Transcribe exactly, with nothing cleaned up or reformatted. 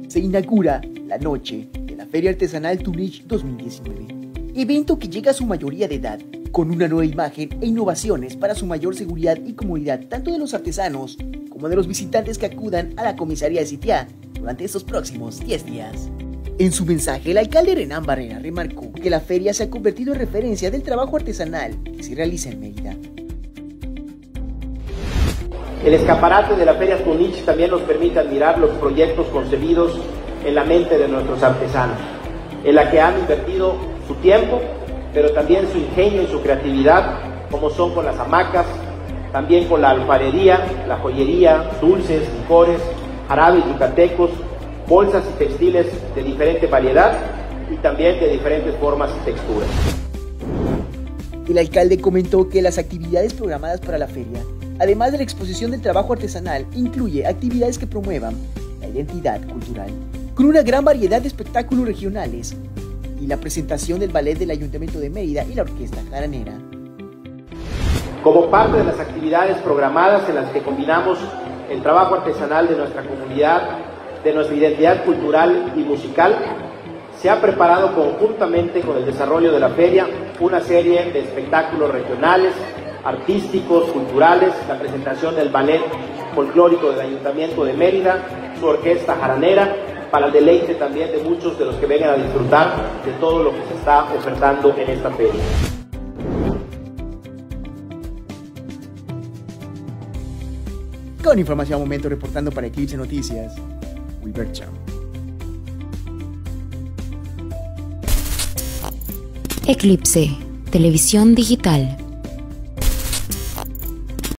se inaugura la noche de la Feria Artesanal Tunich dos mil diecinueve, evento que llega a su mayoría de edad, con una nueva imagen e innovaciones para su mayor seguridad y comodidad tanto de los artesanos como de los visitantes que acudan a la comisaría de Sitiá durante estos próximos diez días. En su mensaje, el alcalde Renan Barrera remarcó que la feria se ha convertido en referencia del trabajo artesanal que se realiza en Mérida. El escaparate de la Feria Tunich también nos permite admirar los proyectos concebidos en la mente de nuestros artesanos, en la que han invertido su tiempo, pero también su ingenio y su creatividad, como son con las hamacas, también con la alfarería, la joyería, dulces, licores, jarabes yucatecos, bolsas y textiles de diferente variedad y también de diferentes formas y texturas. El alcalde comentó que las actividades programadas para la feria, además de la exposición del trabajo artesanal, incluye actividades que promuevan la identidad cultural, con una gran variedad de espectáculos regionales y la presentación del ballet del Ayuntamiento de Mérida y la Orquesta Jaranera. Como parte de las actividades programadas en las que combinamos el trabajo artesanal de nuestra comunidad, de nuestra identidad cultural y musical, se ha preparado conjuntamente con el desarrollo de la feria una serie de espectáculos regionales, artísticos, culturales, la presentación del ballet folclórico del Ayuntamiento de Mérida, su orquesta jaranera, para el deleite también de muchos de los que vengan a disfrutar de todo lo que se está ofertando en esta feria. Con información al momento, reportando para Eclipse Noticias, Wilber Cham. Eclipse, televisión digital.